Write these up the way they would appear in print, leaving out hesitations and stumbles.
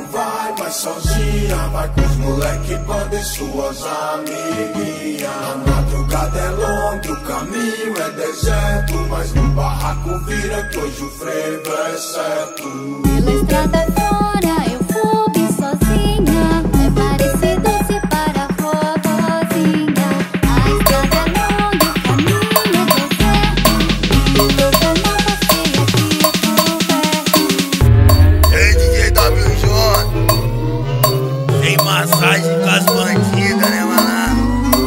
não vai mais sozinha, vai com os moleque, banda e suas amiguinhas. A madrugada é longa, o caminho é deserto, mas no barraco vira que hoje o frevo é certo. Pela estrada fora eu vou bem sozinha, é parecido se para vovozinha. A estrada é longa, o caminho é deserto, e eu não passei aqui por perto. Ei, DJ WJ, tem massagem com as bandidas, né, malandro?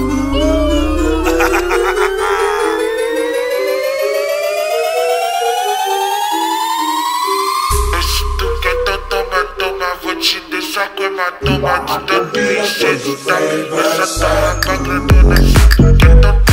Se tu quer, então toma, vou te deixar com hematoma de tanto encher. Essa tá grandona, se tu quer, então